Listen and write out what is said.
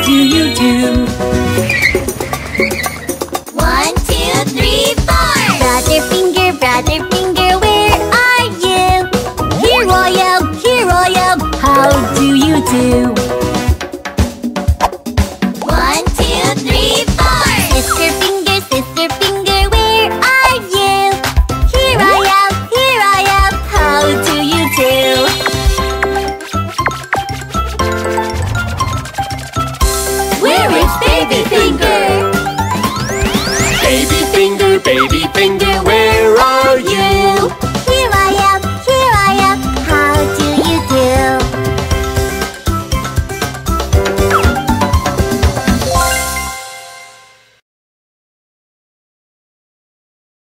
do you do? 1, 2, 3, 4. Brother Finger, where are you? Here I am, how do you do?